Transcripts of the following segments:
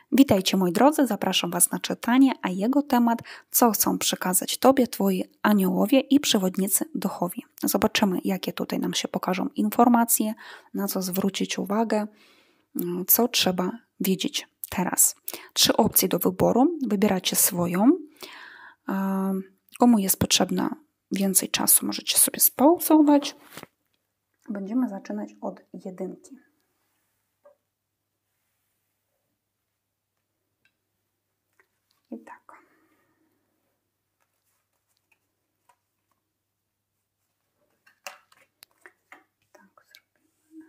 Witajcie moi drodzy, zapraszam Was na czytanie, a jego temat, co chcą przekazać Tobie Twoi aniołowie i przewodnicy duchowi. Zobaczymy, jakie tutaj nam się pokażą informacje, na co zwrócić uwagę, co trzeba wiedzieć teraz. 3 opcje do wyboru, wybieracie swoją. Komu jest potrzebne więcej czasu, możecie sobie spauzować. Będziemy zaczynać od 1. I tak. Tak zrobimy.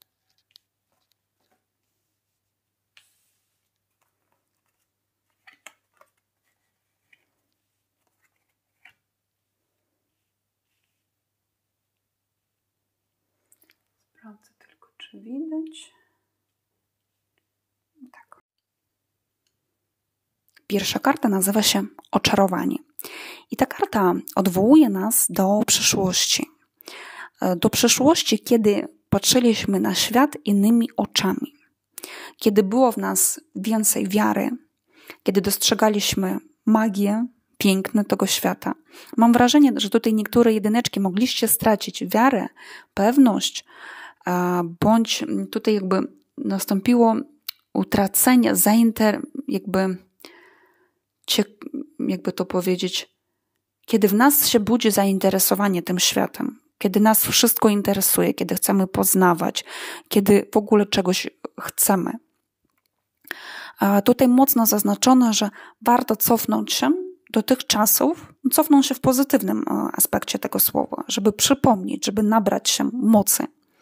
Sprawdzę tylko, czy widać. Tak. Pierwsza karta nazywa się Oczarowanie. I ta karta odwołuje nas do przyszłości. Do przyszłości, kiedy patrzyliśmy na świat innymi oczami. Kiedy było w nas więcej wiary. Kiedy dostrzegaliśmy magię, piękno tego świata. Mam wrażenie, że tutaj niektóre jedyneczki mogliście stracić wiarę, pewność, bądź tutaj jakby nastąpiło utracenie, jakby to powiedzieć, kiedy w nas się budzi zainteresowanie tym światem, kiedy nas wszystko interesuje, kiedy chcemy poznawać, kiedy w ogóle czegoś chcemy. A tutaj mocno zaznaczono, że warto cofnąć się do tych czasów, cofnąć się w pozytywnym aspekcie tego słowa, żeby przypomnieć, żeby nabrać się mocy.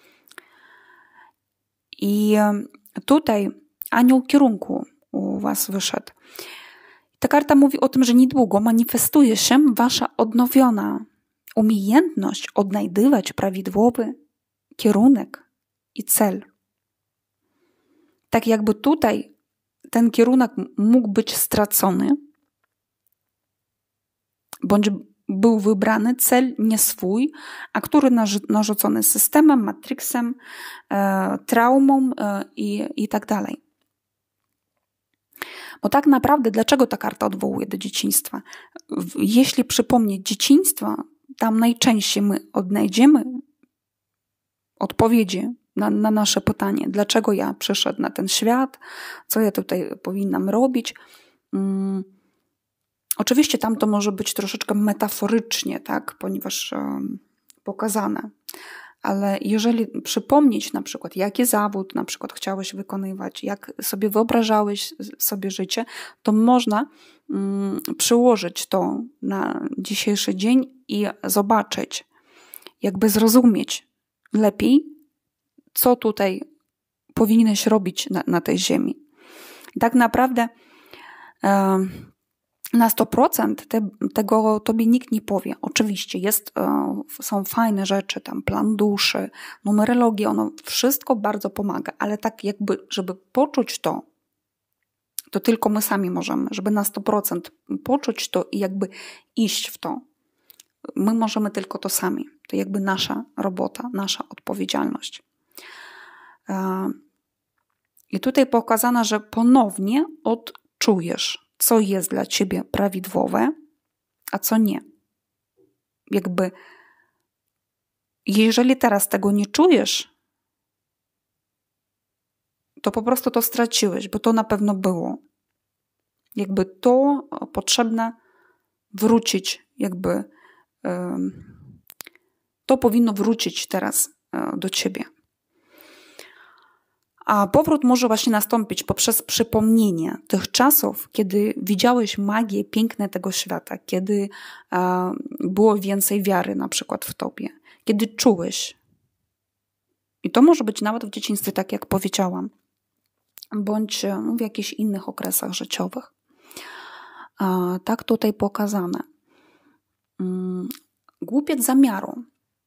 I tutaj anioł kierunku u Was wyszedł. Ta karta mówi o tym, że niedługo manifestuje się Wasza odnowiona umiejętność odnajdywać prawidłowy kierunek i cel. Tak jakby tutaj ten kierunek mógł być stracony, bądź był wybrany cel nie swój, a który narzucony systemem, matrixem, traumą i tak dalej. Bo tak naprawdę, dlaczego ta karta odwołuje do dzieciństwa? Jeśli przypomnieć dzieciństwo, tam najczęściej my odnajdziemy odpowiedzi na nasze pytanie, dlaczego ja przyszedł na ten świat, co ja tutaj powinnam robić. Oczywiście tam to może być troszeczkę metaforycznie, tak, ponieważ pokazane. Ale jeżeli przypomnieć na przykład, jaki zawód na przykład chciałeś wykonywać, jak sobie wyobrażałeś sobie życie, to można przyłożyć to na dzisiejszy dzień i zobaczyć, jakby zrozumieć lepiej, co tutaj powinieneś robić na tej ziemi. Tak naprawdę na 100% tego Tobie nikt nie powie. Oczywiście są fajne rzeczy, tam plan duszy, numerologia, ono wszystko bardzo pomaga, ale tak jakby, żeby poczuć to tylko my sami możemy, żeby na 100% poczuć to i jakby iść w to. My możemy tylko to sami. To jakby nasza robota, nasza odpowiedzialność. I tutaj pokazano, że ponownie odczujesz, co jest dla Ciebie prawidłowe, a co nie. Jakby, jeżeli teraz tego nie czujesz, to po prostu to straciłeś, bo to na pewno było. Jakby to potrzebne wrócić, jakby to powinno wrócić teraz do Ciebie. A powrót może właśnie nastąpić poprzez przypomnienie tych czasów, kiedy widziałeś magię, piękne tego świata, kiedy było więcej wiary na przykład w Tobie, kiedy czułeś. I to może być nawet w dzieciństwie, tak jak powiedziałam, bądź w jakichś innych okresach życiowych. Tak tutaj pokazane. Głupiec zamiaru.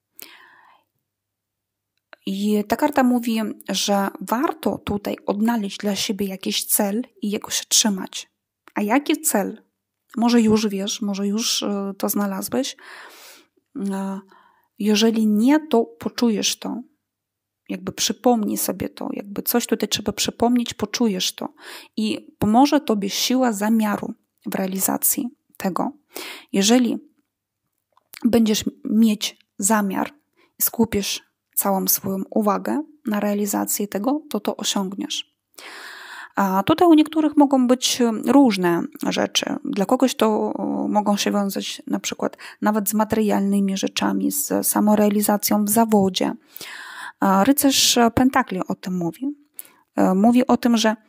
I ta karta mówi, że warto tutaj odnaleźć dla siebie jakiś cel i jego się trzymać. A jaki cel? Może już wiesz, może już to znalazłeś. Jeżeli nie, to poczujesz to. jakby przypomnij sobie to, jakby coś tutaj trzeba przypomnieć, poczujesz to i pomoże tobie siła zamiaru w realizacji tego. Jeżeli będziesz mieć zamiar i skupisz całą swoją uwagę na realizacji tego, to osiągniesz. A tutaj u niektórych mogą być różne rzeczy. Dla kogoś to mogą się wiązać na przykład nawet z materialnymi rzeczami, z samorealizacją w zawodzie. Rycerz Pentakli o tym mówi. Mówi o tym, że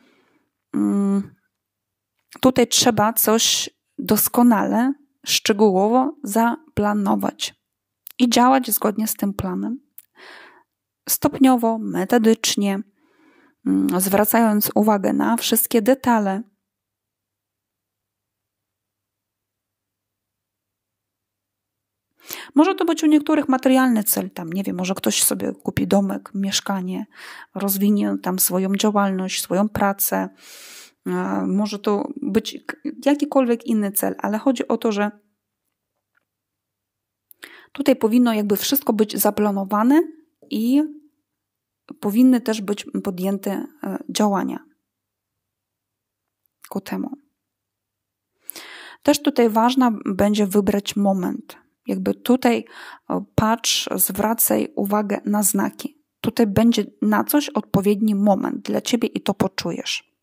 tutaj trzeba coś doskonale, szczegółowo zaplanować i działać zgodnie z tym planem. Stopniowo, metodycznie, zwracając uwagę na wszystkie detale. Może to być u niektórych materialny cel, tam nie wiem, może ktoś sobie kupi domek, mieszkanie, rozwinie tam swoją działalność, swoją pracę. Może to być jakikolwiek inny cel, ale chodzi o to, że tutaj powinno jakby wszystko być zaplanowane i powinny też być podjęte działania ku temu. Też tutaj ważna będzie wybrać moment. Jakby tutaj patrz, zwracaj uwagę na znaki. Tutaj będzie na coś odpowiedni moment dla ciebie i to poczujesz.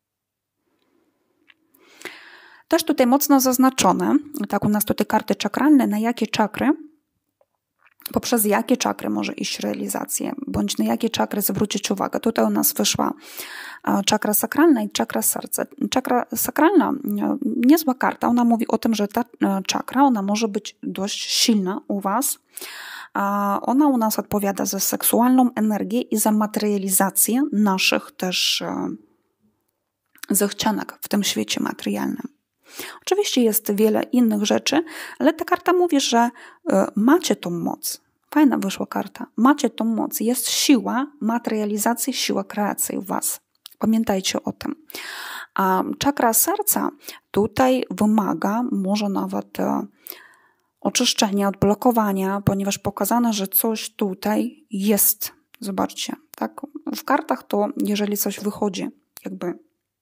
Też tutaj mocno zaznaczone, tak u nas tutaj karty czakralne, na jakie czakry, poprzez jakie czakry może iść realizacja, bądź na jakie czakry zwrócić uwagę. Tutaj u nas wyszła czakra sakralna i czakra serca. Czakra sakralna, niezła karta, ona mówi o tym, że ta czakra, ona może być dość silna u was. Ona u nas odpowiada za seksualną energię i za materializację naszych też zachcianek w tym świecie materialnym. Oczywiście jest wiele innych rzeczy, ale ta karta mówi, że macie tą moc. Fajna wyszła karta. Macie tą moc. Jest siła materializacji, siła kreacji w was. Pamiętajcie o tym. A czakra serca tutaj wymaga może nawet oczyszczenia, odblokowania, ponieważ pokazane, że coś tutaj jest. Zobaczcie, tak? W kartach to jeżeli coś wychodzi, jakby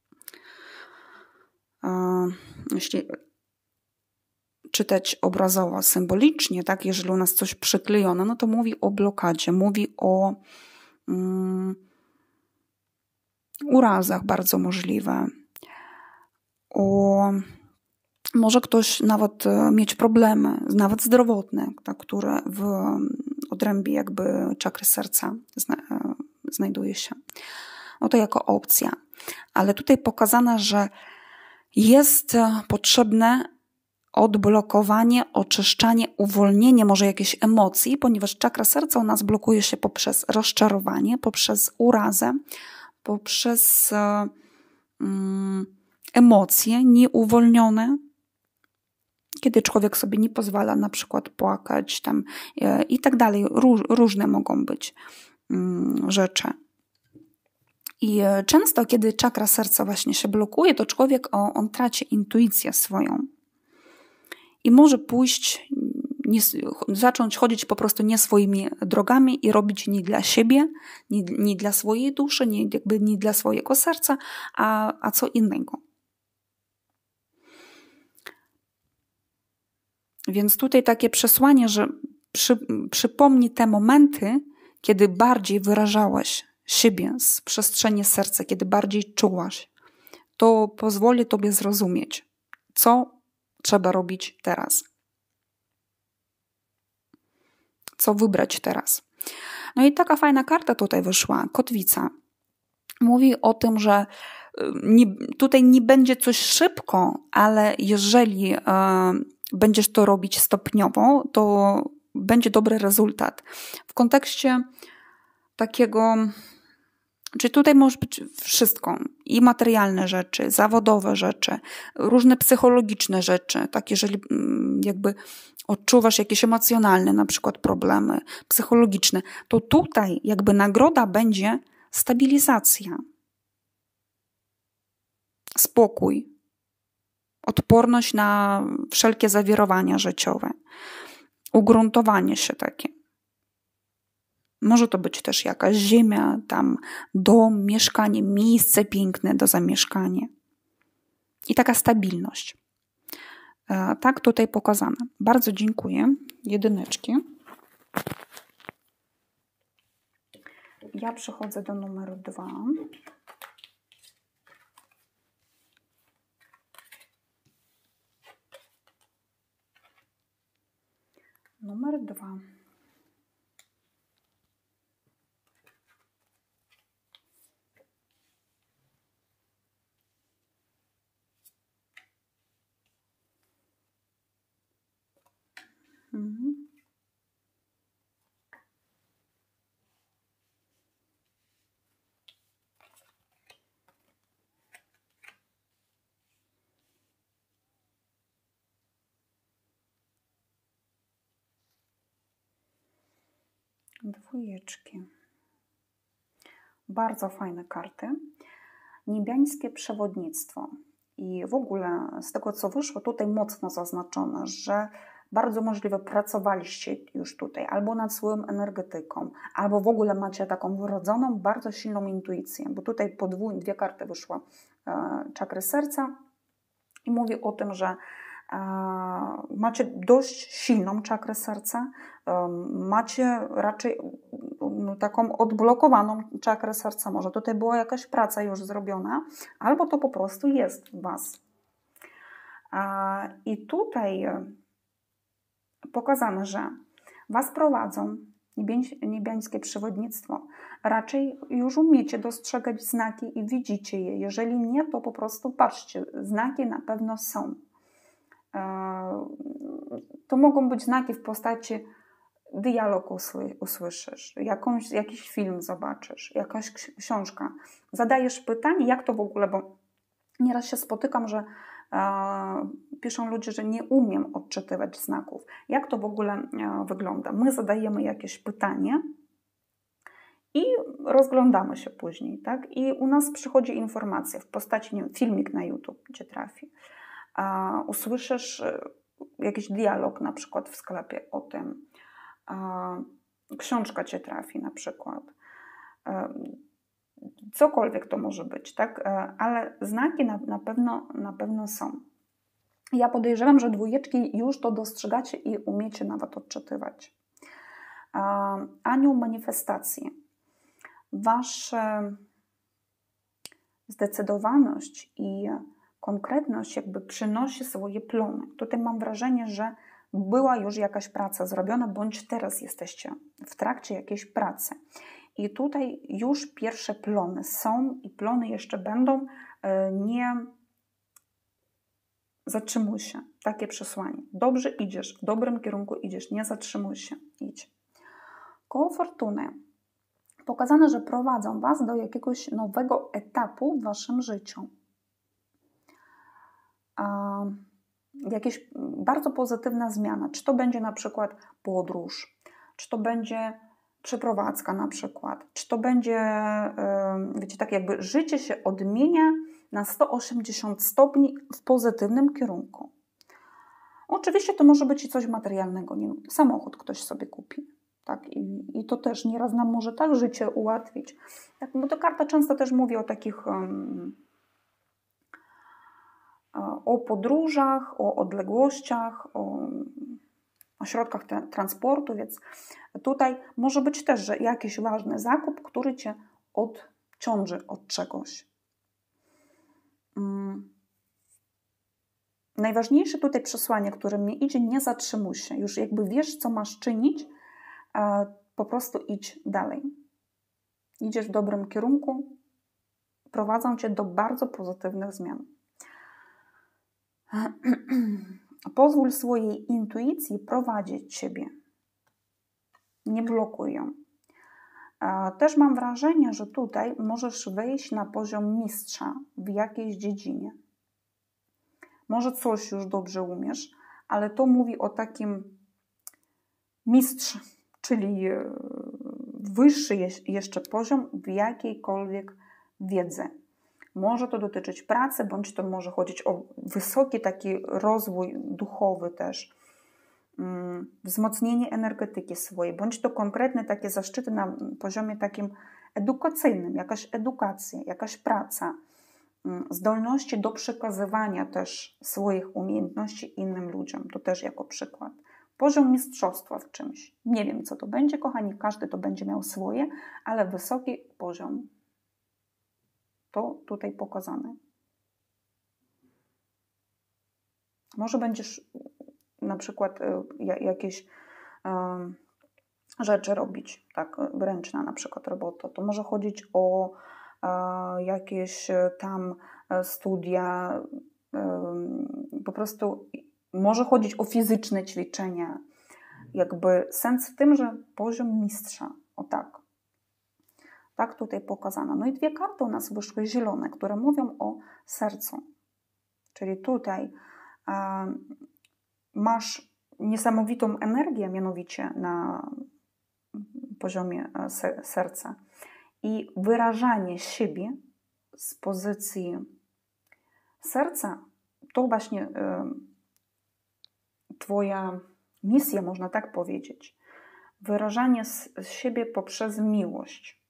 jeśli czytać obrazowo, symbolicznie, tak, jeżeli u nas coś przyklejone, no to mówi o blokadzie, mówi o urazach bardzo możliwe, może ktoś nawet mieć problemy, nawet zdrowotne, tak, które w odrębie jakby czakry serca znajduje się. No to jako opcja. Ale tutaj pokazane, że jest potrzebne odblokowanie, oczyszczanie, uwolnienie może jakiejś emocji, ponieważ czakra serca u nas blokuje się poprzez rozczarowanie, poprzez urazę, poprzez emocje nieuwolnione, kiedy człowiek sobie nie pozwala na przykład płakać tam i tak dalej. Różne mogą być rzeczy. I często, kiedy czakra serca właśnie się blokuje, to człowiek on traci intuicję swoją. I może pójść, zacząć chodzić po prostu nie swoimi drogami i robić nie dla siebie, nie dla swojej duszy, nie dla swojego serca, a co innego. Więc tutaj takie przesłanie, że przypomnij te momenty, kiedy bardziej wyrażałaś siebie z przestrzeni serca, kiedy bardziej czułaś. To pozwoli tobie zrozumieć, co trzeba robić teraz. Co wybrać teraz. No i taka fajna karta tutaj wyszła, kotwica. Mówi o tym, że tutaj nie będzie coś szybko, ale jeżeli będziesz to robić stopniowo, to będzie dobry rezultat. W kontekście takiego, czyli tutaj może być wszystko, i materialne rzeczy, zawodowe rzeczy, różne psychologiczne rzeczy, tak jeżeli jakby odczuwasz jakieś emocjonalne na przykład problemy psychologiczne, to tutaj jakby nagroda będzie stabilizacja, spokój, odporność na wszelkie zawirowania życiowe, ugruntowanie się takie. Może to być też jakaś ziemia, tam dom, mieszkanie, miejsce piękne do zamieszkania. I taka stabilność. Tak tutaj pokazane. Bardzo dziękuję. Jedyneczki. Ja przechodzę do numeru 2. Numer 2. Dwójeczki. Bardzo fajne karty. Niebiańskie przewodnictwo. I w ogóle z tego, co wyszło, tutaj mocno zaznaczone, że bardzo możliwe pracowaliście już tutaj albo nad swoją energetyką, albo w ogóle macie taką wrodzoną, bardzo silną intuicję, bo tutaj dwie karty wyszły czakry serca i mówi o tym, że macie dość silną czakrę serca, macie raczej taką odblokowaną czakrę serca. Może tutaj była jakaś praca już zrobiona, albo to po prostu jest w Was. I tutaj pokazane, że Was prowadzą niebiańskie przewodnictwo. Raczej już umiecie dostrzegać znaki i widzicie je. Jeżeli nie, to po prostu patrzcie, znaki na pewno są. To mogą być znaki w postaci dialog usłyszysz, jakiś film zobaczysz, jakaś książka. Zadajesz pytanie, jak to w ogóle, bo nieraz się spotykam, że piszą ludzie, że nie umiem odczytywać znaków. Jak to w ogóle wygląda? My zadajemy jakieś pytanie i rozglądamy się później, tak? I u nas przychodzi informacja w postaci, nie wiem, filmik na YouTube Cię trafi. Usłyszysz jakiś dialog na przykład w sklepie o tym. Książka Cię trafi na przykład. Cokolwiek to może być, tak? Ale znaki na pewno są. Ja podejrzewam, że dwójeczki już to dostrzegacie i umiecie nawet odczytywać. Anioł manifestacji. Wasza zdecydowaność i konkretność jakby przynosi swoje plony. Tutaj mam wrażenie, że była już jakaś praca zrobiona, bądź teraz jesteście w trakcie jakiejś pracy. I tutaj już pierwsze plony są i plony jeszcze będą. Nie zatrzymuj się. Takie przesłanie. Dobrze idziesz, w dobrym kierunku idziesz, nie zatrzymuj się, idź. Koło fortuny. Pokazane, że prowadzą Was do jakiegoś nowego etapu w Waszym życiu. Jakieś bardzo pozytywna zmiana. Czy to będzie na przykład podróż, czy to będzie przeprowadzka na przykład, czy to będzie, wiecie, tak jakby życie się odmienia na 180 stopni w pozytywnym kierunku. Oczywiście to może być i coś materialnego, nie wiem, samochód ktoś sobie kupi. Tak? I to też nieraz nam może tak życie ułatwić. Tak, bo ta karta często też mówi o takich o podróżach, o odległościach, o środkach transportu, więc tutaj może być też, że jakiś ważny zakup, który Cię odciąży od czegoś. Najważniejsze tutaj przesłanie, które mi idzie, nie zatrzymuj się. Już jakby wiesz, co masz czynić, po prostu idź dalej. Idziesz w dobrym kierunku, prowadzą Cię do bardzo pozytywnych zmian. Pozwól swojej intuicji prowadzić Ciebie. Nie blokuj ją. Też mam wrażenie, że tutaj możesz wejść na poziom mistrza w jakiejś dziedzinie. Może coś już dobrze umiesz, ale to mówi o takim mistrz, czyli wyższy jeszcze poziom w jakiejkolwiek wiedzy. Może to dotyczyć pracy, bądź to może chodzić o wysoki taki rozwój duchowy też. wzmocnienie energetyki swojej, bądź to konkretne takie zaszczyty na poziomie takim edukacyjnym, jakaś edukacja, jakaś praca, zdolności do przekazywania też swoich umiejętności innym ludziom, to też jako przykład. Poziom mistrzostwa w czymś. Nie wiem, co to będzie, kochani, każdy to będzie miał swoje, ale wysoki poziom. To tutaj pokazane. Może będziesz na przykład jakieś rzeczy robić, tak, ręczna na przykład robota. To może chodzić o jakieś tam studia, po prostu może chodzić o fizyczne ćwiczenia. Jakby sens w tym, że poziom mistrza, o tak. Tak tutaj pokazano. No i dwie karty u nas wyszły zielone, które mówią o sercu. Czyli tutaj masz niesamowitą energię, mianowicie na poziomie serca. I wyrażanie siebie z pozycji serca to właśnie twoja misja, można tak powiedzieć. Wyrażanie siebie poprzez miłość.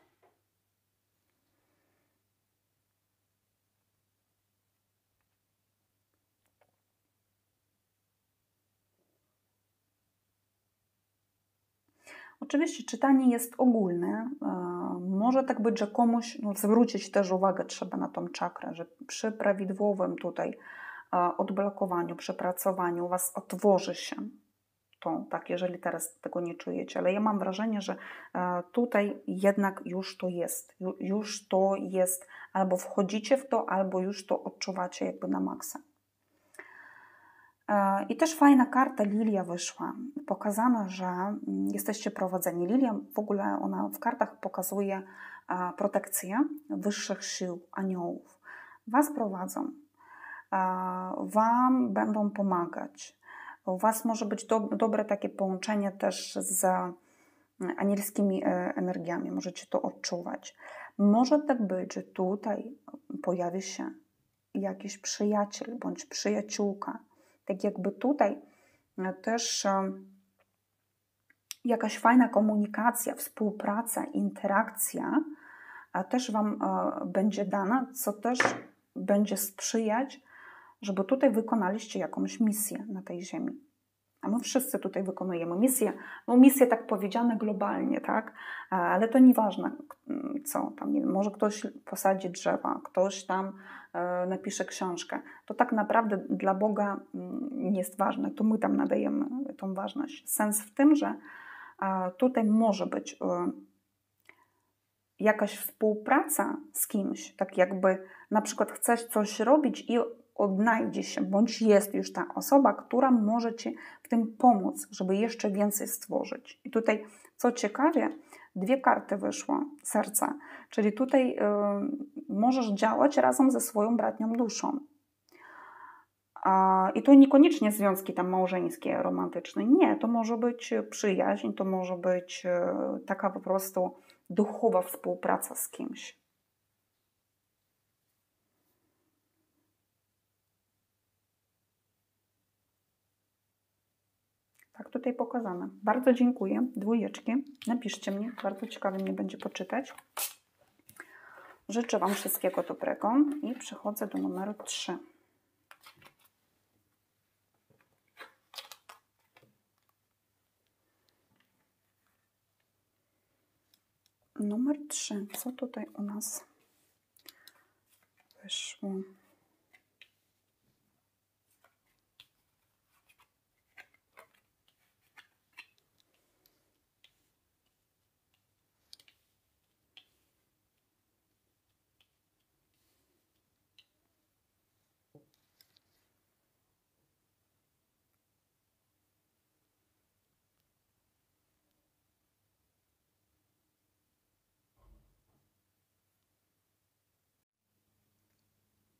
Oczywiście czytanie jest ogólne. Może tak być, że komuś zwrócić też uwagę trzeba na tą czakrę, że przy prawidłowym tutaj odblokowaniu, przepracowaniu u Was otworzy się to, tak, jeżeli teraz tego nie czujecie. Ale ja mam wrażenie, że tutaj jednak już to jest. Już to jest. Albo wchodzicie w to, albo już to odczuwacie jakby na maksa. I też fajna karta Lilia wyszła. Pokazano, że jesteście prowadzeni. Lilia w ogóle ona w kartach pokazuje protekcję wyższych sił, aniołów. Was prowadzą. Wam będą pomagać. U Was może być dobre takie połączenie też z anielskimi energiami. Możecie to odczuwać. Może tak być, że tutaj pojawi się jakiś przyjaciel bądź przyjaciółka. Tak jakby tutaj też jakaś fajna komunikacja, współpraca, interakcja też Wam będzie dana, co też będzie sprzyjać, żeby tutaj wykonaliście jakąś misję na tej ziemi. A my wszyscy tutaj wykonujemy misję. No misję tak powiedziane globalnie, tak? Ale to nieważne, co tam, nie wiem, może ktoś posadzi drzewa, ktoś tam napisze książkę. To tak naprawdę dla Boga nie jest ważne. To my tam nadajemy tą ważność. Sens w tym, że tutaj może być jakaś współpraca z kimś, tak jakby na przykład chcesz coś robić i odnajdzie się, bądź jest już ta osoba, która może Ci w tym pomóc, żeby jeszcze więcej stworzyć. I tutaj, co ciekawie, dwie karty wyszło serca, czyli tutaj możesz działać razem ze swoją bratnią duszą. I to niekoniecznie związki tam małżeńskie, romantyczne. Nie, to może być przyjaźń, to może być taka po prostu duchowa współpraca z kimś. Tak tutaj pokazane. Bardzo dziękuję. Dwójeczki. Napiszcie mnie. Bardzo ciekawie mnie będzie poczytać. Życzę Wam wszystkiego dobrego i przechodzę do numeru 3. Numer 3. Co tutaj u nas wyszło?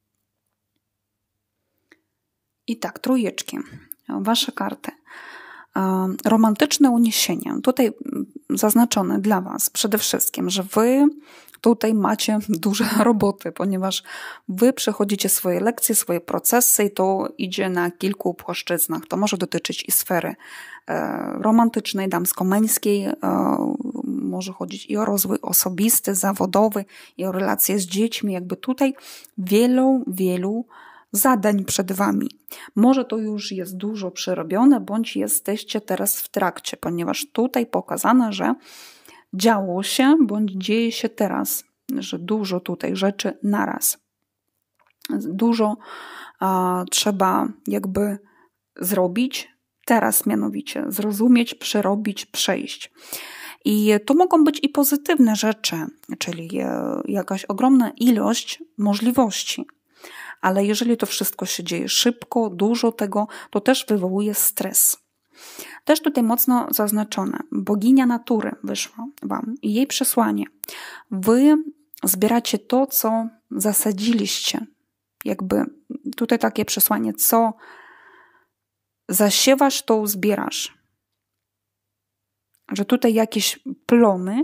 I tak, trójeczki. Wasze karty. romantyczne uniesienie. Tutaj zaznaczone dla Was przede wszystkim, że Wy tutaj macie duże roboty, ponieważ Wy przechodzicie swoje lekcje, swoje procesy i to idzie na kilku płaszczyznach. To może dotyczyć i sfery romantycznej, damsko-męskiej, może chodzić i o rozwój osobisty, zawodowy, i o relacje z dziećmi. Jakby tutaj wielu zadań przed Wami. Może to już jest dużo przerobione, bądź jesteście teraz w trakcie, ponieważ tutaj pokazane, że działo się, bądź dzieje się teraz, że dużo tutaj rzeczy naraz. Dużo trzeba jakby zrobić teraz mianowicie, zrozumieć, przerobić, przejść. I to mogą być i pozytywne rzeczy, czyli jakaś ogromna ilość możliwości. Ale jeżeli to wszystko się dzieje szybko, dużo tego, to też wywołuje stres. Też tutaj mocno zaznaczone. Boginia natury wyszła Wam i jej przesłanie. Wy zbieracie to, co zasadziliście. Jakby tutaj takie przesłanie, co zasiewasz, to zbierasz. Że tutaj jakieś plony,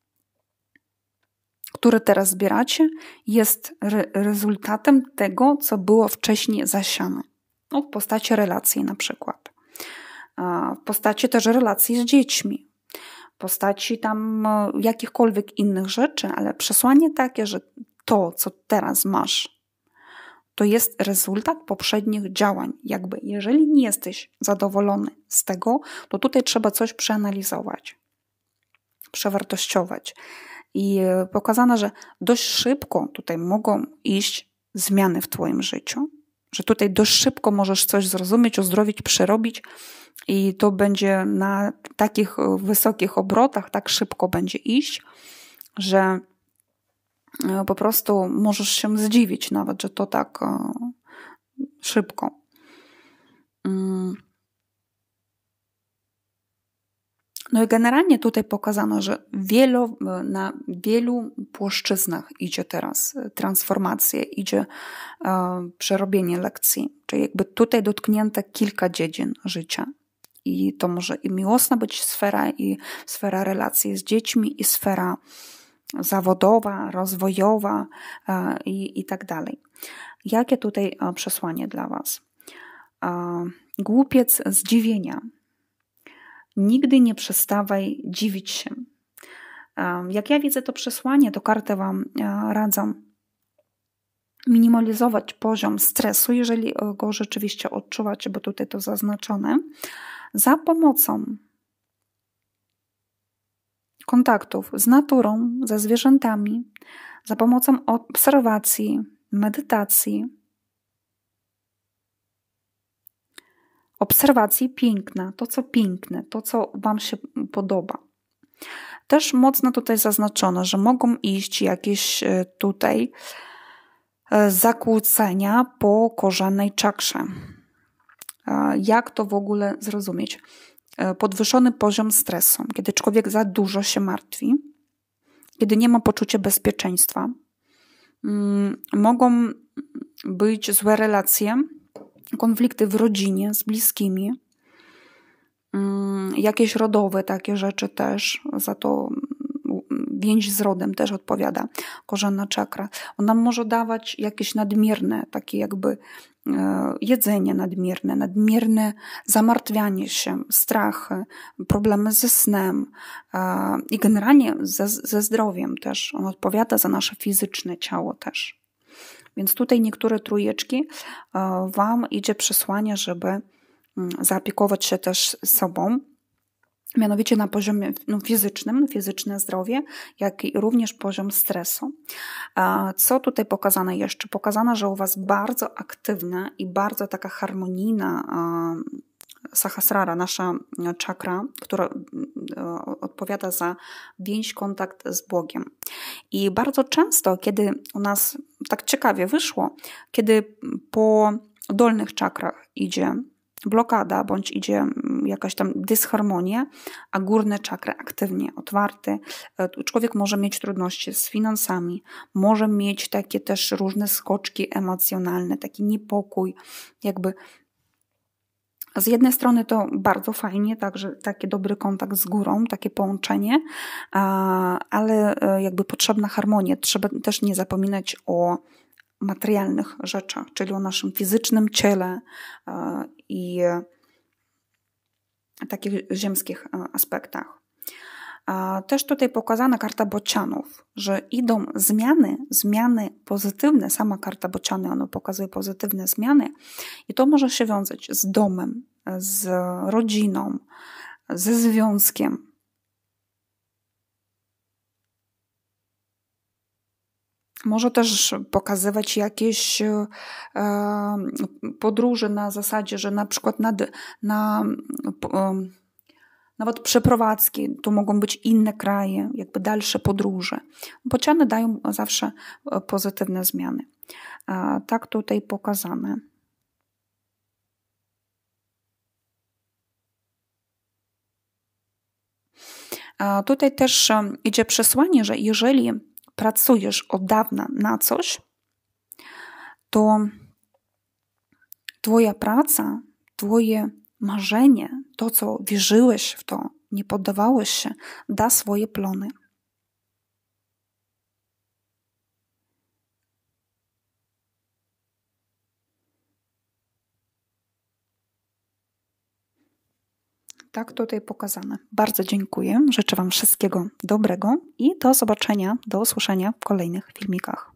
które teraz zbieracie, jest rezultatem tego, co było wcześniej zasiane. No, w postaci relacji na przykład. W postaci też relacji z dziećmi. W postaci tam jakichkolwiek innych rzeczy, ale przesłanie takie, że to, co teraz masz, to jest rezultat poprzednich działań. Jakby jeżeli nie jesteś zadowolony z tego, to tutaj trzeba coś przeanalizować, przewartościować. I pokazano, że dość szybko tutaj mogą iść zmiany w Twoim życiu, że tutaj dość szybko możesz coś zrozumieć, uzdrowić, przerobić i to będzie na takich wysokich obrotach, tak szybko będzie iść, że po prostu możesz się zdziwić nawet, że to tak szybko. No i generalnie tutaj pokazano, że na wielu płaszczyznach idzie teraz transformacja, idzie przerobienie lekcji. Czyli jakby tutaj dotknięte kilka dziedzin życia. I to może i miłosna być sfera, i sfera relacji z dziećmi, i sfera zawodowa, rozwojowa i tak dalej. Jakie tutaj przesłanie dla Was? Głupiec zdziwienia. Nigdy nie przestawaj dziwić się. Jak ja widzę to przesłanie, to karty Wam radzą minimalizować poziom stresu, jeżeli go rzeczywiście odczuwacie, bo tutaj to zaznaczone, za pomocą kontaktów z naturą, ze zwierzętami, za pomocą obserwacji, medytacji, obserwacji piękna, to co piękne, to co Wam się podoba. Też mocno tutaj zaznaczono, że mogą iść jakieś tutaj zakłócenia po korzennej czakrze. Jak to w ogóle zrozumieć? Podwyższony poziom stresu, kiedy człowiek za dużo się martwi, kiedy nie ma poczucia bezpieczeństwa. Mogą być złe relacje, konflikty w rodzinie z bliskimi, jakieś rodowe takie rzeczy też, za to więź z rodem też odpowiada korzenna czakra. Ona może dawać jakieś nadmierne, takie jakby jedzenie nadmierne zamartwianie się, strachy, problemy ze snem i generalnie ze zdrowiem też. On odpowiada za nasze fizyczne ciało też. Więc tutaj niektóre trójeczki Wam idzie przesłanie, żeby zaopiekować się też sobą, mianowicie na poziomie fizycznym, fizyczne zdrowie, jak i również poziom stresu. Co tutaj pokazane jeszcze? Pokazane, że u Was bardzo aktywna i bardzo taka harmonijna Sahasrara, nasza czakra, która odpowiada za więź, kontakt z Bogiem. I bardzo często, kiedy u nas tak ciekawie wyszło, kiedy po dolnych czakrach idzie blokada, bądź idzie jakaś tam dysharmonia, a górne czakry aktywnie otwarte, człowiek może mieć trudności z finansami, może mieć takie też różne skoczki emocjonalne, taki niepokój, jakby Z jednej strony to bardzo fajnie, także taki dobry kontakt z górą, takie połączenie, ale jakby potrzebna harmonia. Trzeba też nie zapominać o materialnych rzeczach, czyli o naszym fizycznym ciele i takich ziemskich aspektach. Też tutaj pokazana karta bocianów, że idą zmiany pozytywne. Sama karta bociany, ona pokazuje pozytywne zmiany i to może się wiązać z domem, z rodziną, ze związkiem. Może też pokazywać jakieś podróże na zasadzie, że na przykład nawet przeprowadzki, to mogą być inne kraje, jakby dalsze podróże. Bociany dają zawsze pozytywne zmiany. Tak tutaj pokazane. Tutaj też idzie przesłanie, że jeżeli pracujesz od dawna na coś, to twoja praca, twoje marzenie, to co wierzyłeś w to, nie poddawałeś się, da swoje plony. Tak tutaj pokazane. Bardzo dziękuję. Życzę Wam wszystkiego dobrego i do zobaczenia, do usłyszenia w kolejnych filmikach.